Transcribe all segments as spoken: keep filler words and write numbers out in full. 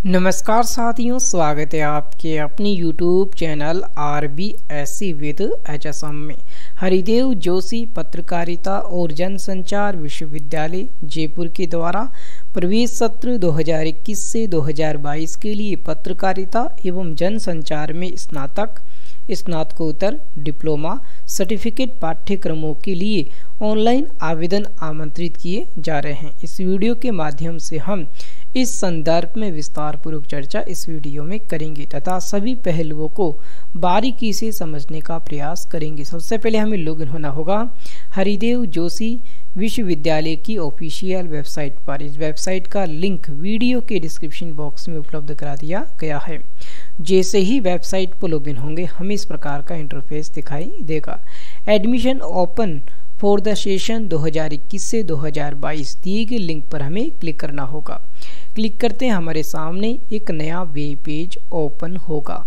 नमस्कार साथियों, स्वागत है आपके अपने YouTube channel R B S C with H S M में। हरिदेव जोशी पत्रकारिता और जनसंचार विश्वविद्यालय जयपुर के द्वारा प्रवेश सत्र दो हज़ार इक्कीस से दो हज़ार बाईस के लिए पत्रकारिता एवं जनसंचार में स्नातक, स्नातकोत्तर, डिप्लोमा, सर्टिफिकेट पाठ्यक्रमों के लिए ऑनलाइन आवेदन आमंत्रित किए जा रहे हैं। इस वीडियो के माध्यम से हम इस संदर्भ में विस्तार पूर्वक चर्चा इस वीडियो में करेंगे तथा सभी पहलुओं को बारीकी से समझने का प्रयास करेंगे। सबसे पहले हमें लॉगिन होना होगा हरिदेव जोशी विश्वविद्यालय की ऑफिशियल वेबसाइट पर। इस वेबसाइट का लिंक वीडियो के डिस्क्रिप्शन बॉक्स में उपलब्ध करा दिया गया है। जैसे ही वेबसाइट पर लॉगिन होंगे हमें इस प्रकार का इंटरफेस दिखाई देगा। Admission open for the session दो हज़ार इक्कीस से दो हज़ार बाईस दिए गए लिंक पर हमें क्लिक करना होगा। क्लिक करते हैं हमारे सामने एक नया वेब पेज ओपन होगा।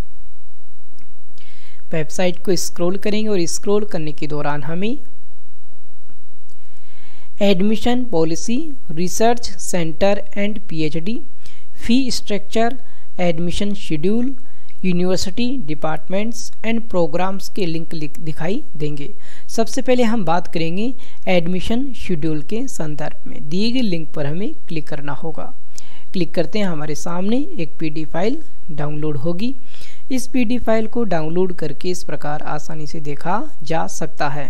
वेबसाइट को स्क्रॉल करेंगे और स्क्रॉल करने के दौरान हमें admission policy, research centre and PhD, fee structure, admission schedule, university departments and programmes के लिंक दिखाई देंगे। सबसे पहले हम बात करेंगे एडमिशन शेड्यूल के संदर्भ में। दिए गए लिंक पर हमें क्लिक करना होगा। क्लिक करते हैं हमारे सामने एक पीडी फाइल डाउनलोड होगी। इस पीडी फाइल को डाउनलोड करके इस प्रकार आसानी से देखा जा सकता है।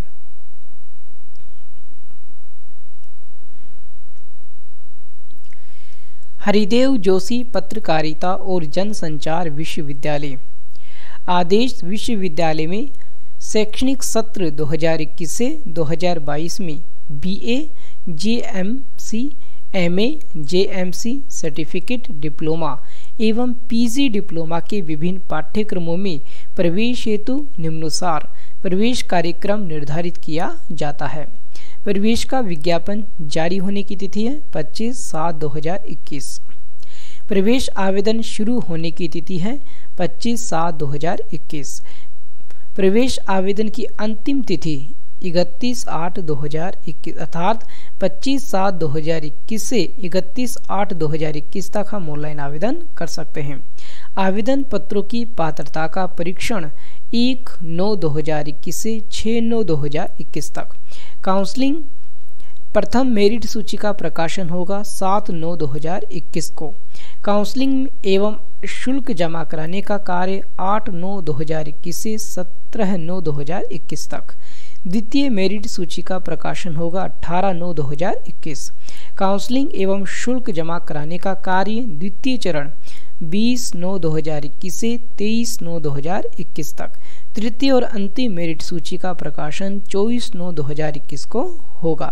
हरिदेव जोशी पत्रकारिता और जनसंचार विश्वविद्यालय आदेश विश्वविद्यालय में शैक्षणिक सत्र दो हज़ार इक्कीस से दो हज़ार बाईस में BA, JMC, MA, JMC, certificate, diploma एवं पीजी डिप्लोमा के विभिन्न पाठ्यक्रमों में प्रवेश हेतु निम्नानुसार प्रवेश कार्यक्रम निर्धारित किया जाता है। प्रवेश का विज्ञापन जारी होने की तिथि है पच्चीस सात दो हज़ार इक्कीस। प्रवेश आवेदन शुरू होने की तिथि है पच्चीस सात दो हज़ार इक्कीस। प्रवेश आवेदन की अंतिम तिथि इकतीस आठ दो हज़ार इक्कीस अर्थात पच्चीस सात दो हज़ार इक्कीस से इकतीस आठ दो हज़ार इक्कीस तक हम ऑनलाइन आवेदन कर सकते हैं। आवेदन पत्रों की पात्रता का परीक्षण एक नौ दो हज़ार इक्कीस से छः नौ दो हज़ार इक्कीस तक। काउंसलिंग प्रथम मेरिट सूची का प्रकाशन होगा सात नौ दो हज़ार इक्कीस को। काउंसलिंग एवं शुल्क जमा कराने का कार्य आठ नौ दो हज़ार इक्कीस से सत्रह नौ दो हज़ार इक्कीस तक। द्वितीय मेरिट सूची का प्रकाशन होगा अठारह नौ दो हज़ार इक्कीस। काउंसलिंग एवं शुल्क जमा कराने का कार्य द्वितीय चरण बीस नौ दो हज़ार इक्कीस से तेईस नौ दो हज़ार इक्कीस तक। तृतीय और अंतिम मेरिट सूची का प्रकाशन चौबीस नौ दो हज़ार इक्कीस को होगा।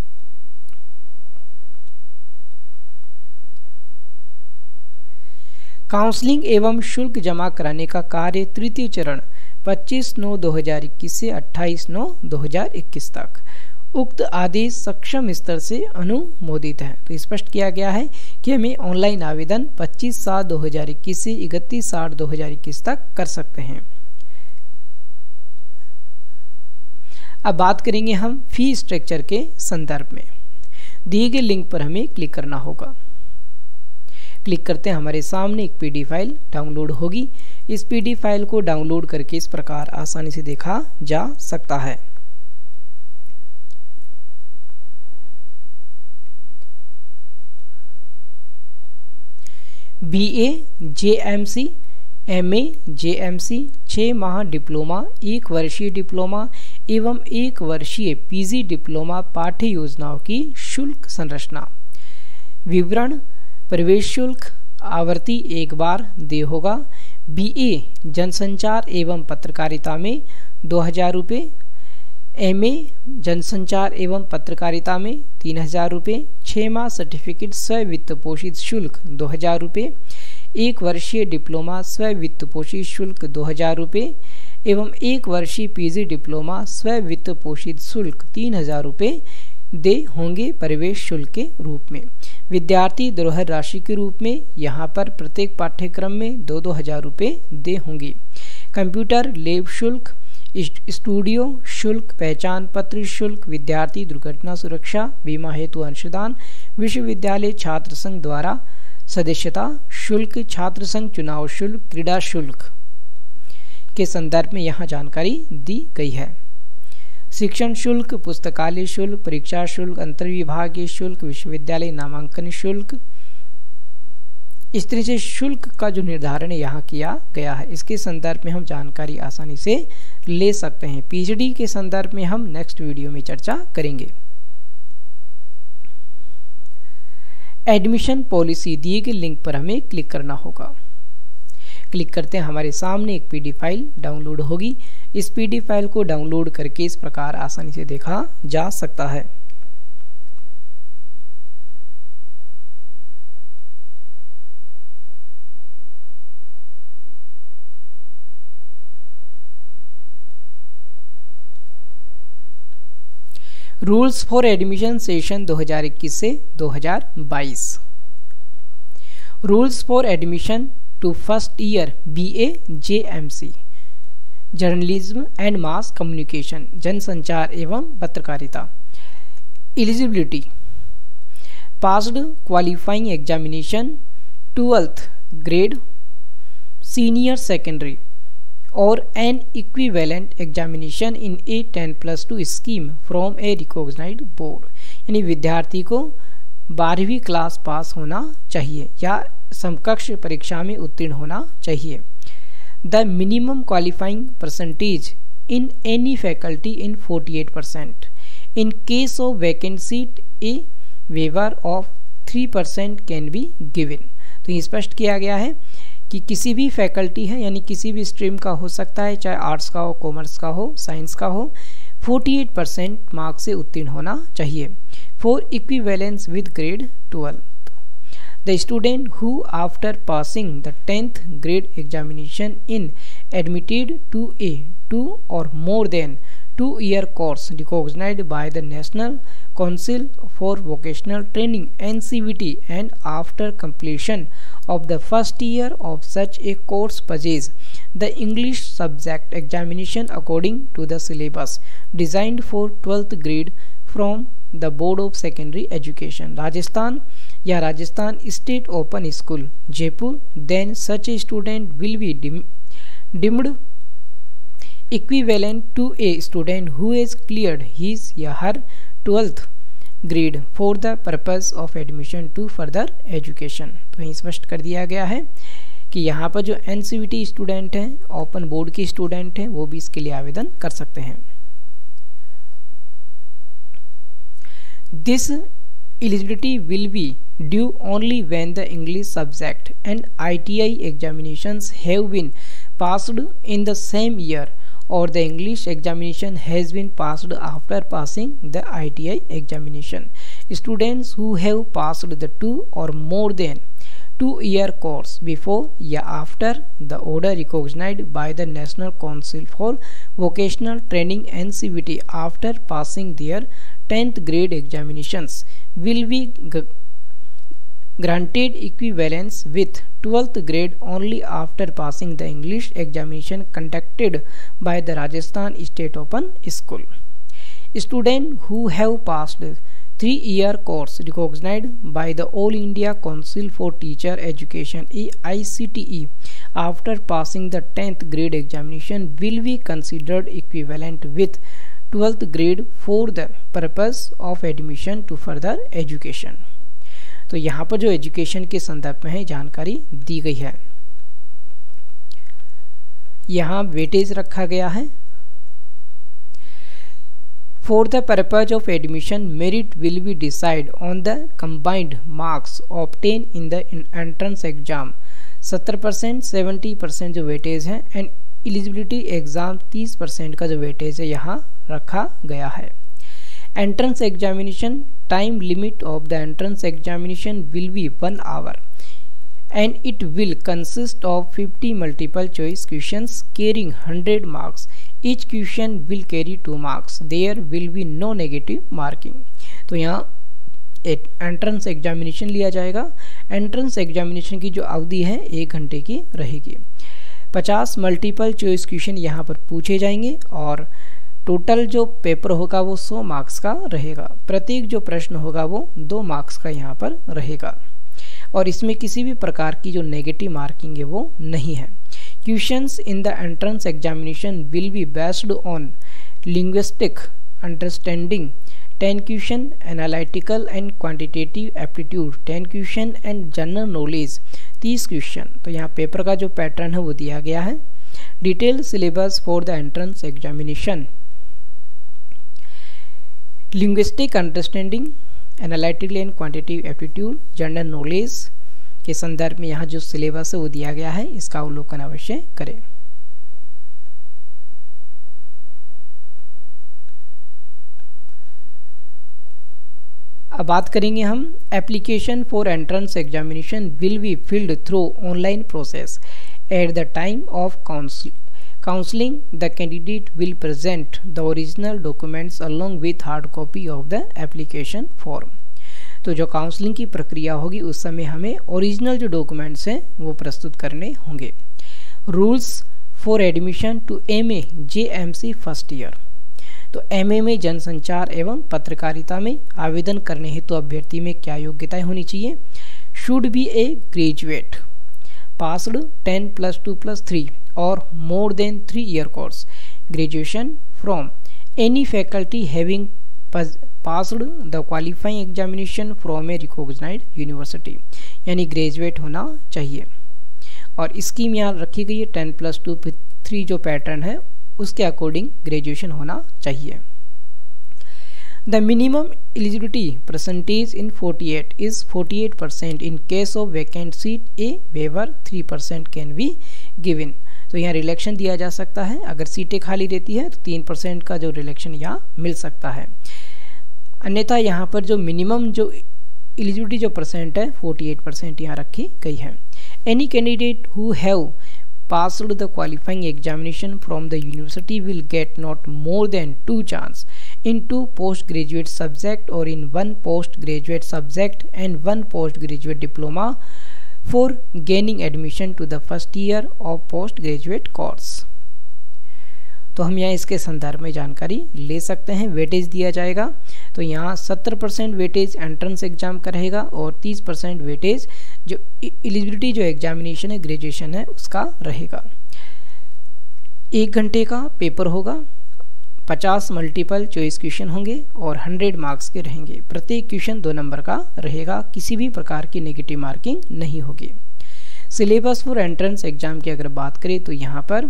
काउंसलिंग एवं शुल्क जमा कराने का कार्य तृतीय चरण पच्चीस नौ दो हज़ार इक्कीस से अट्ठाईस नौ दो हज़ार इक्कीस तक। उक्त आदेश सक्षम स्तर से अनुमोदित है। तो स्पष्ट किया गया है कि हमें ऑनलाइन आवेदन पच्चीस सात दो हज़ार इक्कीस से इकतीस आठ दो हज़ार इक्कीस तक कर सकते हैं। अब बात करेंगे हम फी स्ट्रक्चर के संदर्भ में। दिए गए लिंक पर हमें क्लिक करना होगा। क्लिक करते हैं हमारे सामने एक पीडी फाइल डाउनलोड होगी। इस पीडी फाइल को डाउनलोड करके इस प्रकार आसानी से देखा जा सकता है। बीए, जेएमसी, एमए, जेएमसी, छः माह डिप्लोमा, एक वर्षीय डिप्लोमा एवं एक वर्षीय पीजी डिप्लोमा पाठ्य योजनाओं की शुल्क संरचना। विवरण: प्रवेश शुल्क आवर्ती एक बार देय होगा। बीए जनसंचार एवं पत्रकारिता में दो हज़ार रुपये, एमए जनसंचार एवं पत्रकारिता में तीन हज़ार रुपये, छः माह सर्टिफिकेट स्व वित्त पोषित शुल्क दो हज़ार रुपये, एक वर्षीय डिप्लोमा स्व वित्त पोषित शुल्क दो हज़ार रुपये एवं एक वर्षीय पीजी डिप्लोमा स्व वित्त पोषित शुल्क तीन हज़ार रुपये दे होंगे प्रवेश शुल्क के रूप में। विद्यार्थी धरोहर राशि के रूप में यहाँ पर प्रत्येक पाठ्यक्रम में दो दो हज़ार रुपये दे होंगे। कंप्यूटर लैब शुल्क, स्टूडियो शुल्क, पहचान पत्र शुल्क, विद्यार्थी दुर्घटना सुरक्षा बीमा हेतु अंशदान, विश्वविद्यालय छात्र संघ द्वारा सदस्यता शुल्क, छात्र संघ चुनाव शुल्क, क्रीड़ा शुल्क के संदर्भ में यहाँ जानकारी दी गई है। शिक्षण शुल्क, पुस्तकालय शुल्क, परीक्षा शुल्क, अंतर्विभागीय शुल्क, विश्वविद्यालय नामांकन शुल्क, इस तरह से शुल्क का जो निर्धारण यहाँ किया गया है, इसके संदर्भ में हम जानकारी आसानी से ले सकते हैं। पीएचडी के संदर्भ में हम नेक्स्ट वीडियो में चर्चा करेंगे। एडमिशन पॉलिसी दिए गए लिंक पर हमें क्लिक करना होगा। क्लिक करते हैं, हमारे सामने एक पीडी फाइल डाउनलोड होगी। इस पीडी फाइल को डाउनलोड करके इस प्रकार आसानी से देखा जा सकता है। रूल्स फॉर एडमिशन सेशन दो हज़ार इक्कीस से दो हज़ार बाईस। Rules for admission to first year BA JMC journalism and mass communication, जनसंचार एवं पत्रकारिता। Eligibility, passed qualifying examination twelfth grade, senior secondary or an equivalent examination in a ten plus two scheme from a recognised board. यानी विद्यार्थी को बारहवीं class pass होना चाहिए या समकक्ष परीक्षा में उत्तीर्ण होना चाहिए। The minimum qualifying percentage in any faculty in forty eight percent. In case of vacant seat a waiver of three percent can be given. तो ये स्पष्ट किया गया है कि किसी भी फैकल्टी है, यानी किसी भी स्ट्रीम का हो सकता है, चाहे आर्ट्स का हो, कॉमर्स का हो, साइंस का हो, अड़तालीस परसेंट मार्क्स से उत्तीर्ण होना चाहिए for equivalence with grade twelve. The student who after passing the tenth grade examination in admitted to a two or more than two year course recognized by the National Council for Vocational Training N C V T and after completion of the first year of such a course passes the English subject examination according to the syllabus designed for twelfth grade from the Board of Secondary Education, Rajasthan या Rajasthan state open school Jaipur, then such a student will be deemed equivalent to a student who has cleared his या her twelfth grade for the purpose of admission to further education। तो यही स्पष्ट कर दिया गया है कि यहाँ पर जो N C V T student हैं, ओपन बोर्ड के स्टूडेंट हैं, वो भी इसके लिए आवेदन कर सकते हैं। This eligibility will be due only when the English subject and I T I examinations have been passed in the same year or the English examination has been passed after passing the I T I examination. Students who have passed the two or more than two year course before या after the order recognized by the National Council for Vocational Training N C V T after passing their tenth grade examinations will be granted equivalence with twelfth grade only after passing the English examination conducted by the Rajasthan State Open School. Students who have passed three year course recognized by the All India Council for Teacher Education A I C T E after passing the tenth grade examination will be considered equivalent with twelfth grade for the purpose of admission to further education। तो यहाँ पर जो education के संदर्भ में है जानकारी दी गई है। यहाँ वेटेज रखा गया है। For the purpose of admission, merit will be decided on the combined marks obtained in the entrance exam। सत्तर परसेंट, सेवेंटी परसेंट जो वेटेज है एंड एलिजिबिलिटी एग्जाम तीस परसेंट का जो वेटेज है यहाँ रखा गया है। Entrance examination time limit of the entrance examination will be one hour and it will consist of fifty multiple choice questions carrying one hundred marks. Each question will carry two marks. There will be no negative marking। तो यहाँ एक entrance examination लिया जाएगा। Entrance examination की जो अवधि है एक घंटे की रहेगी। पचास मल्टीपल चॉइस क्वेश्चन यहाँ पर पूछे जाएंगे और टोटल जो पेपर होगा वो सौ मार्क्स का रहेगा। प्रत्येक जो प्रश्न होगा वो दो मार्क्स का यहाँ पर रहेगा। और इसमें किसी भी प्रकार की जो नेगेटिव मार्किंग है वो नहीं है। Questions in the entrance examination will be based on linguistic understanding ten question, analytical and quantitative aptitude ten question and general knowledge तीस क्वेश्चन। तो यहाँ पेपर का जो पैटर्न है वो दिया गया है। Detail syllabus for the entrance examination, linguistic understanding, analytical and quantitative aptitude, general knowledge के संदर्भ में यहाँ जो सिलेबस है वो दिया गया है, इसका अवलोकन अवश्य करें। अब बात करेंगे हम application for entrance examination will be filled through online process at the time of counselling the candidate will present the original documents along with hard copy of the application form. तो जो काउंसलिंग की प्रक्रिया होगी उस समय हमें original जो documents हैं वो प्रस्तुत करने होंगे। Rules for admission to M A J M C first year. तो एमए में जनसंचार एवं पत्रकारिता में आवेदन करने हेतु तो अभ्यर्थी में क्या योग्यताएं होनी चाहिए? Should be a graduate, passed ten plus two plus three और more than three year course, graduation from any faculty having passed the qualifying examination from a recognised university, यानी ग्रेजुएट होना चाहिए। और स्कीम यहाँ रखी गई है टेन प्लस टू थ्री जो पैटर्न है उसके अकॉर्डिंग ग्रेजुएशन होना चाहिए। The minimum eligibility percentage in forty eight is forty eight percent in case of vacant seat a waiver three percent can be given. तो यहाँ रिलेक्शन दिया जा सकता है, अगर सीटें खाली रहती है तो तीन परसेंट का जो रिलेक्शन यहाँ मिल सकता है। अन्यथा यहाँ पर जो मिनिमम जो एलिजिबिलिटी जो परसेंट है फोर्टी एट परसेंट यहाँ रखी गई है। Any candidate who have passed the qualifying examination from the university will get not more than two chance in two postgraduate subject or in one postgraduate subject and one postgraduate diploma for gaining admission to the first year of postgraduate course। तो हम यहाँ इसके संदर्भ में जानकारी ले सकते हैं। वेटेज दिया जाएगा तो यहाँ सत्तर परसेंट वेटेज एंट्रेंस एग्जाम का रहेगा और तीस परसेंट वेटेज जो एलिजिबिलिटी जो एग्जामिनेशन है ग्रेजुएशन है उसका रहेगा। एक घंटे का पेपर होगा, पचास मल्टीपल चॉइस क्वेश्चन होंगे और हंड्रेड मार्क्स के रहेंगे। प्रत्येक क्वेश्चन दो नंबर का रहेगा, किसी भी प्रकार की नेगेटिव मार्किंग नहीं होगी। सिलेबस फॉर एंट्रेंस एग्जाम की अगर बात करें तो यहाँ पर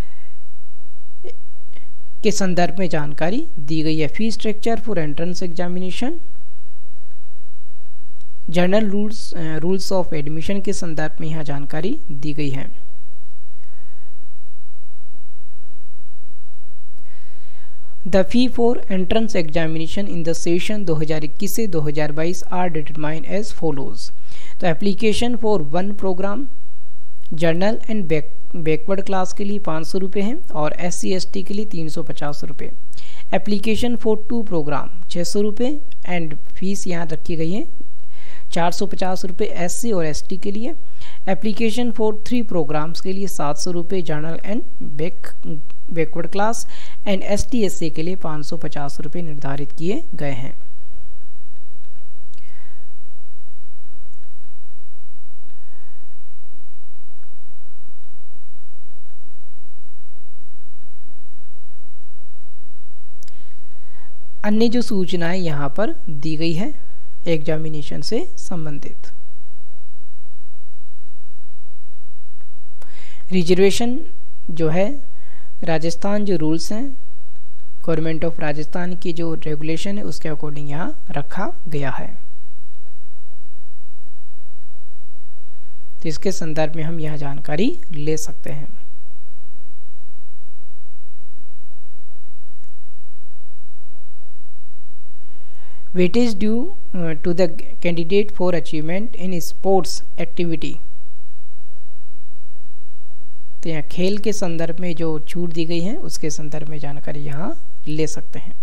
के संदर्भ में जानकारी दी गई है। Fee structure for entrance examination, general rules rules of admission के संदर्भ में यहाँ जानकारी दी गई है। The fee for entrance examination in the session दो हज़ार इक्कीस से दो हज़ार बाईस आर डिटरमाइन एज फॉलोज। तो application for one programme general and back backward class के लिए पाँच सौ रुपये हैं और एस सी एस टी के लिए तीन सौ पचास रुपये। एप्लीकेशन फॉर टू प्रोग्राम छः सौ रुपये एंड फीस यहाँ रखी गई है चार सौ पचास रुपये एस सी और एस टी के लिए। एप्लीकेशन फॉर थ्री प्रोग्राम्स के लिए सात सौ रुपये general and back backward class and S T S C के लिए पाँच सौ पचास रुपये निर्धारित किए गए हैं। अन्य जो सूचनाएं यहाँ पर दी गई है एग्जामिनेशन से संबंधित, रिजर्वेशन जो है राजस्थान जो रूल्स हैं गवर्नमेंट ऑफ राजस्थान की जो रेगुलेशन है उसके अकॉर्डिंग यहाँ रखा गया है। तो इसके संदर्भ में हम यहाँ जानकारी ले सकते हैं। Weightage due to the candidate for achievement in sports activity. तो यहाँ खेल के संदर्भ में जो छूट दी गई है उसके संदर्भ में जानकारी यहाँ ले सकते हैं।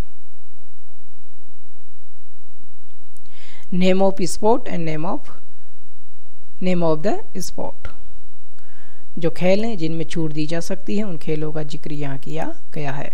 Name of sport and name of name of the sport, जो खेल हैं जिनमें छूट दी जा सकती है उन खेलों का जिक्र यहाँ किया गया है।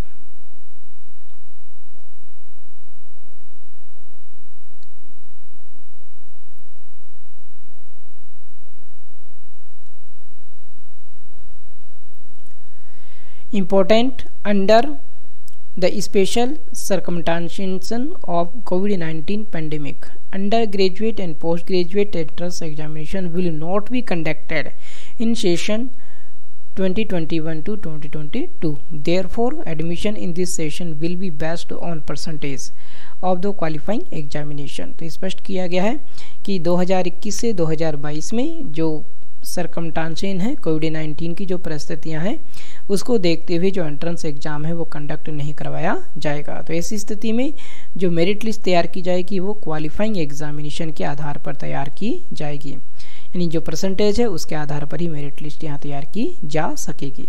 important under the special circumstances of COVID nineteen pandemic. Undergraduate and postgraduate entrance examination will not be conducted in session twenty twenty-one to twenty twenty-two. Therefore, admission in this session will be based on percentage of the qualifying examination. तो स्पष्ट किया गया है कि दो हज़ार इक्कीस से दो हज़ार बाईस में जो सरकमस्टांसेस हैं, कोविड नाइन्टीन की जो परिस्थितियां हैं, उसको देखते हुए जो एंट्रेंस एग्जाम है वो कंडक्ट नहीं करवाया जाएगा। तो ऐसी स्थिति में जो मेरिट लिस्ट तैयार की जाएगी वो क्वालिफाइंग एग्जामिनेशन के आधार पर तैयार की जाएगी, यानी जो परसेंटेज है उसके आधार पर ही मेरिट लिस्ट यहाँ तैयार की जा सकेगी।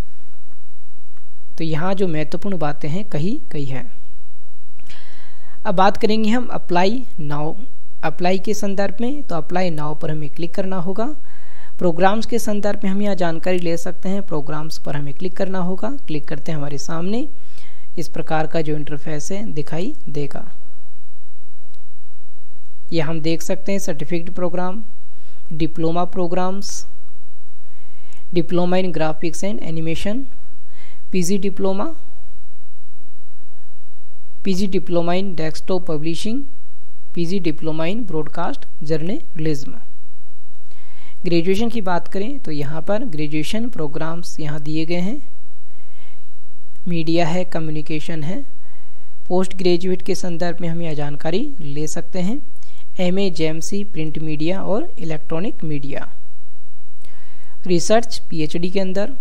तो यहाँ जो महत्वपूर्ण बातें हैं कही गई है। अब बात करेंगे हम अप्लाई नाउ। अप्लाई के संदर्भ में, तो अप्लाई नाउ पर हमें क्लिक करना होगा। प्रोग्राम्स के संदर्भ में हम यहाँ जानकारी ले सकते हैं, प्रोग्राम्स पर हमें क्लिक करना होगा। क्लिक करते हैं हमारे सामने इस प्रकार का जो इंटरफेस है दिखाई देगा। यह हम देख सकते हैं certificate programme, diploma programmes, diploma in graphics and animation, PG diploma, PG diploma in desktop publishing, PG diploma in broadcast journalism. Graduation की बात करें तो यहाँ पर ग्रेजुएशन प्रोग्राम्स यहाँ दिए गए हैं, मीडिया है, कम्युनिकेशन है। पोस्ट ग्रेजुएट के संदर्भ में हम यह जानकारी ले सकते हैं, एमए जेएमसी प्रिंट मीडिया और इलेक्ट्रॉनिक मीडिया। रिसर्च पीएचडी के अंदर,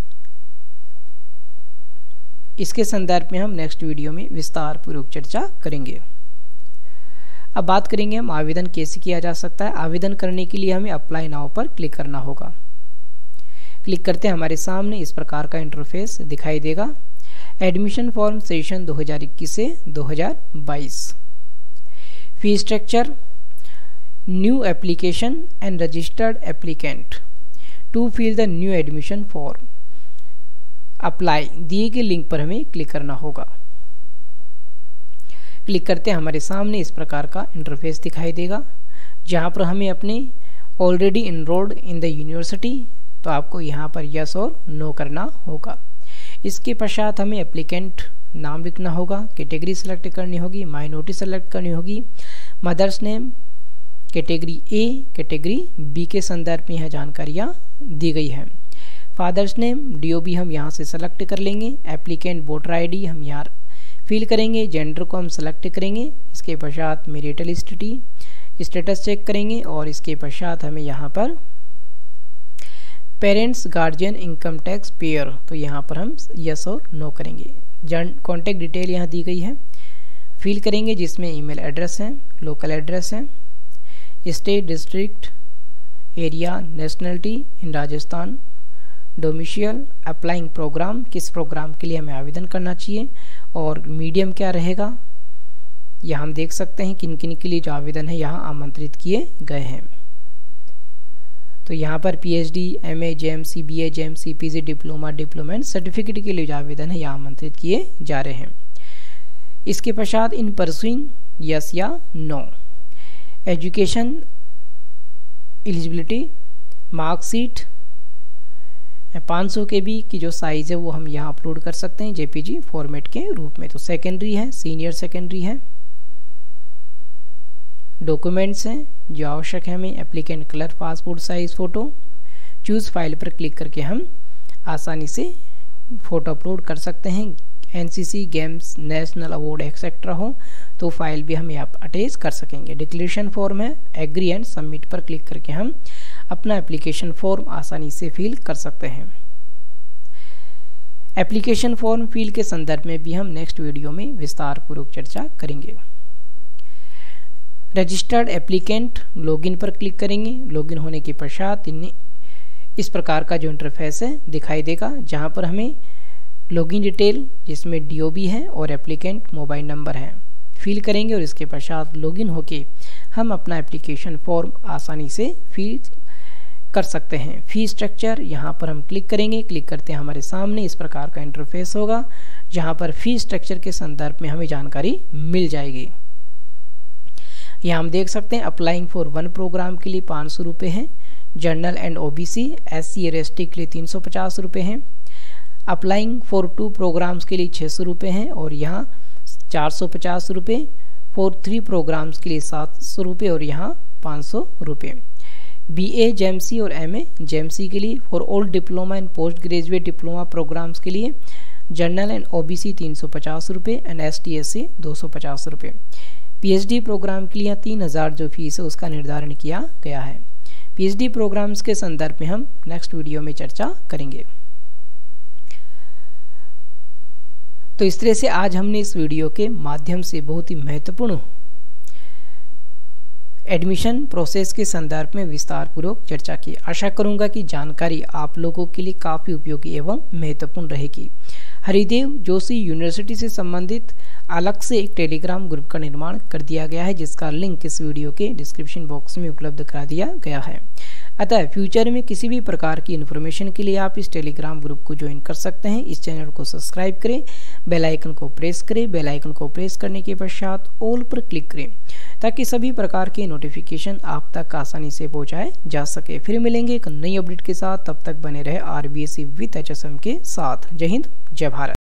इसके संदर्भ में हम नेक्स्ट वीडियो में विस्तार पूर्वक चर्चा करेंगे। अब बात करेंगे हम आवेदन कैसे किया जा सकता है। आवेदन करने के लिए हमें अप्लाई नाउ पर क्लिक करना होगा। क्लिक करते हैं हमारे सामने इस प्रकार का इंटरफेस दिखाई देगा। एडमिशन फॉर्म सेशन दो हज़ार इक्कीस से दो हज़ार बाईस। Fee structure, new application and registered applicant to fill the new admission form apply, दिए गए लिंक पर हमें क्लिक करना होगा। क्लिक करते हैं हमारे सामने इस प्रकार का इंटरफेस दिखाई देगा, जहां पर हमें अपने already enrolled in the university, तो आपको यहां पर यस और नो करना होगा। इसके पश्चात हमें एप्लीकेंट नाम लिखना होगा, कैटेगरी सेलेक्ट करनी होगी, माइनॉरिटी सेलेक्ट करनी होगी, mother's name, category A, category B के संदर्भ में यह जानकारियाँ दी गई है। फादर्स नेम, डीओबी हम यहाँ से सेलेक्ट कर लेंगे। एप्लीकेंट वोटर आईडी हम यहाँ फिल करेंगे, जेंडर को हम सेलेक्ट करेंगे। इसके पश्चात मैरिटल स्टेटस स्टेटस चेक करेंगे और इसके पश्चात हमें यहाँ पर parents, guardian, income tax payer, तो यहाँ पर हम यस और नो करेंगे। जन कॉन्टैक्ट डिटेल यहाँ दी गई है, फिल करेंगे, जिसमें ईमेल एड्रेस है, लोकल एड्रेस है, state, district, area, nationality in Rajasthan, domicile, applying programme, किस प्रोग्राम के लिए हमें आवेदन करना चाहिए और मीडियम क्या रहेगा। यह हम देख सकते हैं किन किन के लिए जो आवेदन है यहाँ आमंत्रित किए गए हैं। तो यहाँ पर PhD, MA, JMC, BA, JMC, PG diploma, diploma and certificate के लिए जो आवेदन है यहाँ आमंत्रित किए जा रहे हैं। इसके पश्चात इन परसुइंग यस या नो। एजुकेशन एलिजिबिलिटी, मार्कशीट पाँच सौ के बी की जो साइज़ है वो हम यहाँ अपलोड कर सकते हैं जेपीजी फॉर्मेट के रूप में। तो सेकेंडरी है, सीनियर सेकेंडरी है। डॉक्यूमेंट्स हैं जो आवश्यक है हमें, applicant colour passport size photo. Choose file पर क्लिक करके हम आसानी से फ़ोटो अपलोड कर सकते हैं। NCC, games, national award etcetera हो तो फाइल भी हम यहाँ अटैच कर सकेंगे। डिक्लेरेशन फॉर्म है, एग्री एंड सबमिट पर क्लिक करके हम अपना एप्लीकेशन फॉर्म आसानी से फिल कर सकते हैं। एप्लीकेशन फॉर्म फिल के संदर्भ में भी हम नेक्स्ट वीडियो में विस्तार पूर्वक चर्चा करेंगे। रजिस्टर्ड एप्लीकेंट, लॉगिन पर क्लिक करेंगे। लॉगिन होने के पश्चात इन्हें इस प्रकार का जो इंटरफेस है दिखाई देगा, जहां पर हमें लॉगिन डिटेल जिसमें डीओबी है और एप्लीकेंट मोबाइल नंबर है फिल करेंगे और इसके पश्चात लॉगिन होके हम अपना एप्लीकेशन फॉर्म आसानी से फिल कर सकते हैं। फी स्ट्रक्चर, यहाँ पर हम क्लिक करेंगे। क्लिक करते हैं हमारे सामने इस प्रकार का इंटरफेस होगा, जहाँ पर फी स्ट्रक्चर के संदर्भ में हमें जानकारी मिल जाएगी। यहाँ हम देख सकते हैं अप्लाइंग फॉर वन प्रोग्राम के लिए पाँच सौ रुपये हैं, general and OBC, S C और एस टी के लिए तीन सौ पचास रुपये हैं। अप्लाइंग फॉर टू प्रोग्राम्स के लिए छः सौ रुपये हैं और यहाँ चार सौ पचास रुपये, फॉर थ्री प्रोग्राम्स के लिए सात सौ रुपये और यहाँ पाँच सौ रुपये। बी ए जेएमसी और एम ए जेएमसी के लिए for all diploma and post graduate diploma programmes के लिए जनरल एंड ओबीसी तीन सौ पचास रुपये and S T S C दो सौ पचास रुपये। पीएचडी प्रोग्राम के लिए तीन हज़ार जो फीस है उसका निर्धारण किया गया है। पीएचडी प्रोग्राम्स के संदर्भ में हम नेक्स्ट वीडियो में चर्चा करेंगे। तो इस तरह से आज हमने इस वीडियो के माध्यम से बहुत ही महत्वपूर्ण एडमिशन प्रोसेस के संदर्भ में विस्तार पूर्वक चर्चा की। आशा करूंगा कि जानकारी आप लोगों के लिए काफ़ी उपयोगी एवं महत्वपूर्ण रहेगी। हरिदेव जोशी यूनिवर्सिटी से संबंधित अलग से एक टेलीग्राम ग्रुप का निर्माण कर दिया गया है, जिसका लिंक इस वीडियो के डिस्क्रिप्शन बॉक्स में उपलब्ध करा दिया गया है। अतः फ्यूचर में किसी भी प्रकार की इन्फॉर्मेशन के लिए आप इस टेलीग्राम ग्रुप को ज्वाइन कर सकते हैं। इस चैनल को सब्सक्राइब करें, बेल आइकन को प्रेस करें। बेल आइकन को प्रेस करने के पश्चात ऑल पर क्लिक करें ताकि सभी प्रकार के नोटिफिकेशन आप तक आसानी से पहुंचाए जा सके। फिर मिलेंगे एक नई अपडेट के साथ, तब तक बने रहे आरबीएससी विद एचएसएम के साथ। जय हिंद, जय भारत।